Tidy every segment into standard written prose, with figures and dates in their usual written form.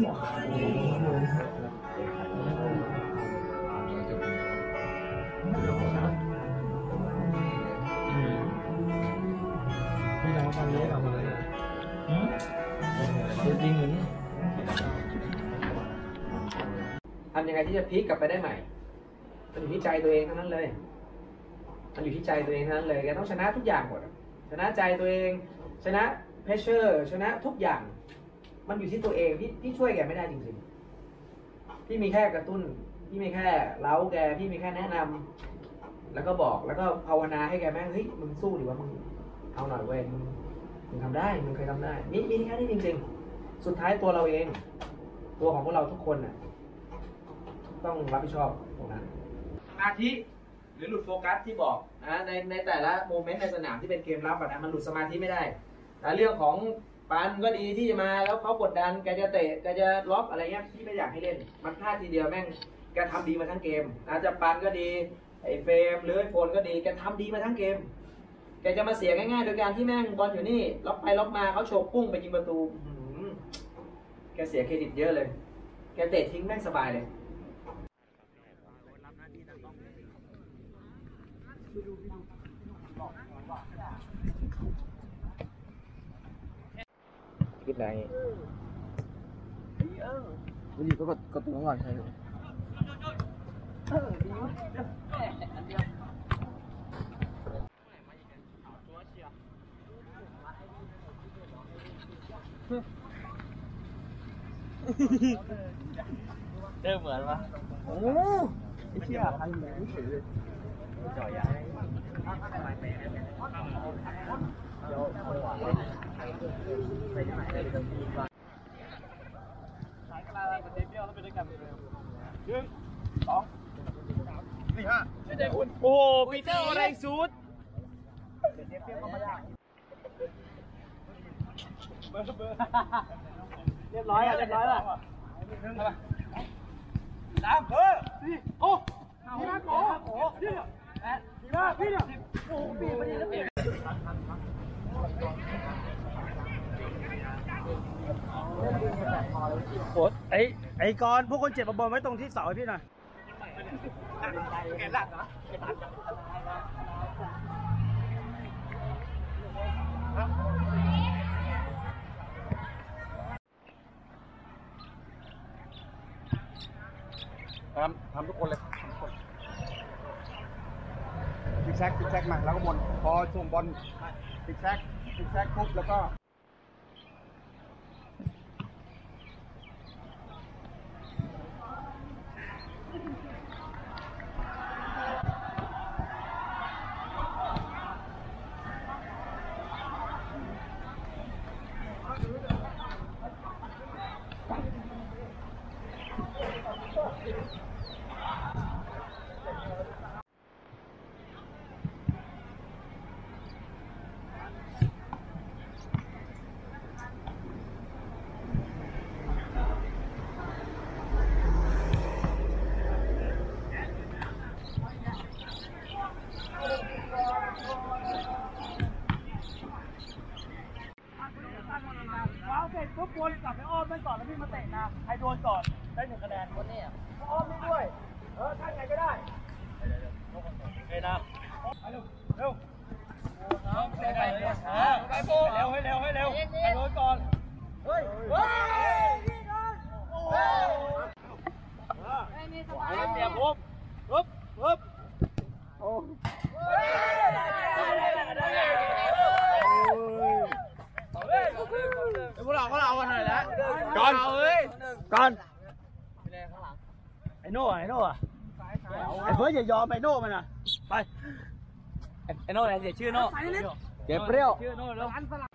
พี่น้องตอนนี้เอามาเลยจริงหรือทำยังไงที่จะพลิกกลับไปได้ใหม่มันอยู่ที่ใจตัวเองเท่านั้นเลยมันอยู่ที่ใจตัวเองเท่านั้นเลยแกต้องชนะทุกอย่างหมดชนะใจตัวเองชนะเพชเชอร์ชนะทุกอย่างมันอยู่ที่ตัวเองพี่ช่วยแกไม่ได้จริงๆพี่มีแค่กระตุ้นพี่มีแค่เล้าแกพี่มีแค่แนะนำแล้วก็บอกแล้วก็ภาวนาให้แกแม่งเฮ้ยมึงสู้ดิวะมึงเอาหน่อยเว้ยมึงทำได้มึงเคยทำได้มีแค่นี้จริงๆสุดท้ายตัวเราเองตัวของพวกเราทุกคนน่ะต้องรับผิดชอบตรงนั้นสมาธิหรือหลุดโฟกัสที่บอกนะในแต่ละโมเมนต์ในสนามที่เป็นเกมรับนะมันหลุดสมาธิไม่ได้แต่เรื่องของปานก็ดีที่จะมาแล้วเขากดดันแกจะเตะแกจะล็อกอะไรเงี้ยพี่ไม่อยากให้เล่นมันพลาดทีเดียวแม่งแกทำดีมาทั้งเกมนะจะปานก็ดีไอ้เฟรมหรือไอ้โฟนก็ดีแกทำดีมาทั้งเกมแกจะมาเสียง่ายๆโดยการที่แม่งบอลอยู่นี่ล็อกไปล็อกมาเขาโฉบปุ้งไปยิงประตูแกเสียเครดิตเยอะเลยแกเตะทิ้งแม่งสบายเลยคิดอะไรวันนี้ก็กดตัวก่อนใช่ไหมเริ่มเหมือนปะโอ้ไอ้เชี่ยพันเหมือนเฉยเลยจ่อยยาเดี๋ยวเอาหวานไปที่ไหนได้เลยดีกว่าขายกระดาษเป็นเดบิวต์แล้วไปด้วยกันเลย1 2 3 4 5ไม่ได้คุณโอ้ปีเตอร์อะไรซูดเดบิวต์ก็ไม่ได้เบอร์เรียบร้อยอ่ะเรียบร้อยแล้ว3 4 โอ้ดีมากโอ้ดีมากพี่เนี่ยโอ้ปีมาดีแล้วปีโอ้ไอ้กรพวกคนเจ็บบอลไว้ตรงที่เสาพี่หน่อยแกหลักเหรอทำทุกคนเลยติ๊กแซกมาแล้วก็บอลพอส่งบอลติ๊กแซกปุ๊บแล้วก็ทุกคนกลับไปอ้อมไปก่อนแล้วพี่มาเตะนะใครโดนก่อนได้1 คะแนนคนนี้อ้อมนี่ด้วยท่านไหนก็ได้เฮ้ยนะเร็วไปโบ้ให้เร็วใครโดนก่อนเฮ้ยโอ้เตรียมปุ๊บโอ้พวกเรากันหน่อยแล้วก่อนไอ้โน่อะไอ้เฟิร์สอย่ายอมไอ้โน่มันนะไปไอ้โน่อะไรเสียชื่อโน่เก็บเปรี้ยวชื่อโน่แล้ว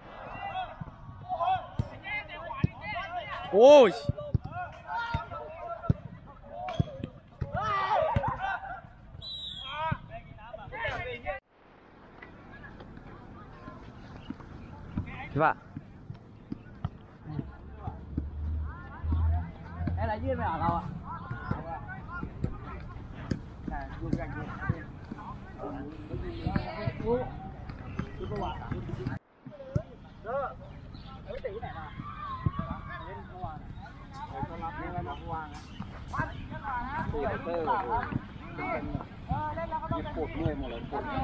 โอ้ยใช่ปะอะไรยื่นไปหาเราอ่ะยืนกันดูประวัติเออเตะที่ไหนมาเล่นเมื่อวานวางตัวเตอร์ปวดเมื่อยหมดเลยปวด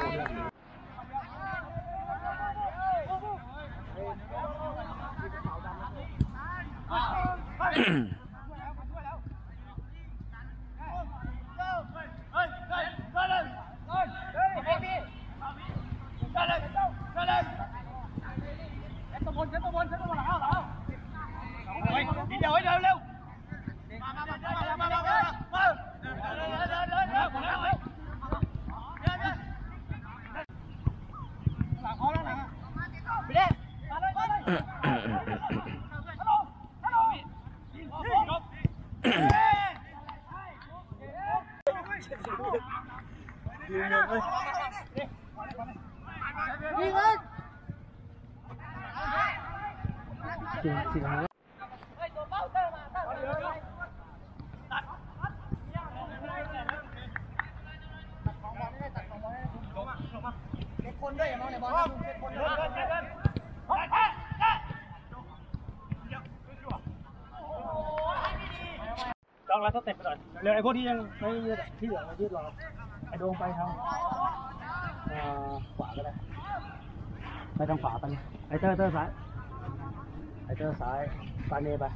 คนด้วยอย่ามองในบอลคนด้วยจองแล้วสเต็ปไปก่อนเร็วไอ้พวกที่ยังไม่ยืดที่เหลือมายืดรอไอ้โดงไปทางขวาก็ได้ไปทางขวาไปไอ้เตอร์ซ้ายไอ้เตอร์ซ้ายปาเนไป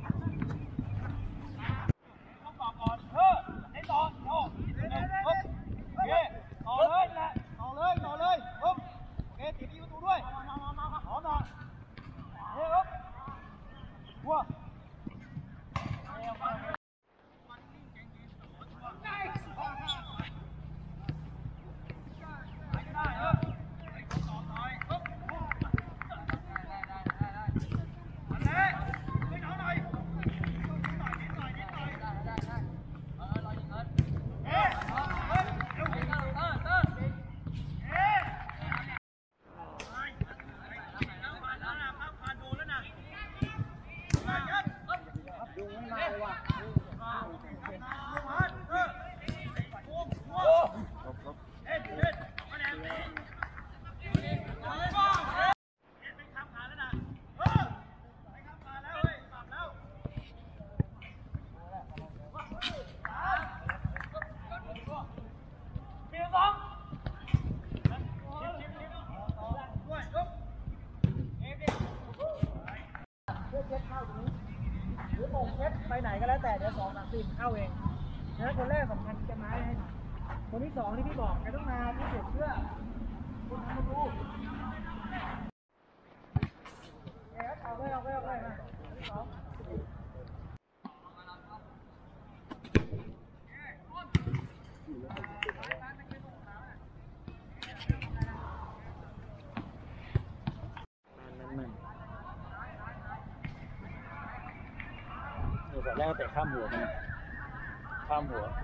ไปไหนก็แล้วแต่เดี๋ยว2 3 4เข้าเองนะคนแรกสำคัญจะไม้ให้คนที่2ที่พี่บอกแกต้องมาที่สุดเพื่อคุณทำรู้เอาไปแรกก็เตะข้ามหัวมันข้ามหัว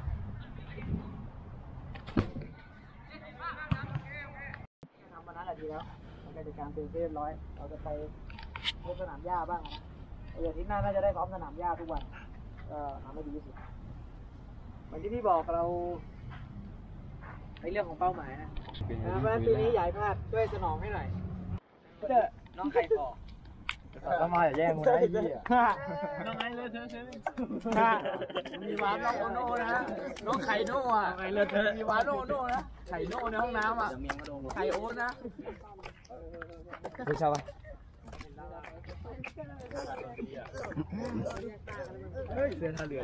ทำวันนั้นแหละดีแล้วมันเป็นการเตรียมเรียบร้อยเราจะไปเล่นสนามหญ้าบ้างนะเดี๋ยวที่หน้าน่าจะได้ซ้อมสนามหญ้าทุกวันทำให้ดีที่สุดเหมือนที่พี่บอกเราในเรื่องของเป้าหมายนะเพราะฉะนั้นปีนี้ใหญ่พลาดช่วยสนองให้หน่อยน้องไข่ปอกถ้ามาอย่าแย่งกูนะไอ้พี่น้องไงเลยเธอมีวาร์ปน้องโอโน่นะน้องไข่โน่อะไงเลยเธอมีวาร์ปโน่นะไข่โน่ในห้องน้ำอะไข่โอ๊ตนะดูชาวบ้านเสื้อท่าเรือ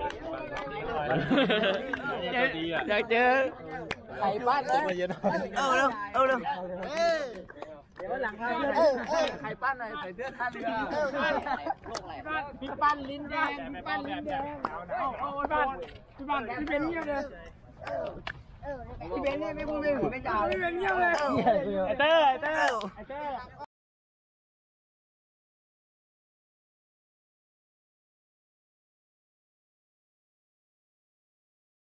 อยากเจอไข่บ้านเลยเอาเร็วเดี๋ยวหลังไข่ปั้นหน่อยใส่เสื้อท่าเรือพี่ปั้นลิ้นแดงพี่ปั้นลิ้นแดงพี่ปั้นพี่เป็นเงียบเลยพี่เป็นเนี่ยไม่พูดไม่จ่าพี่เป็นเงียบเลยไอเต้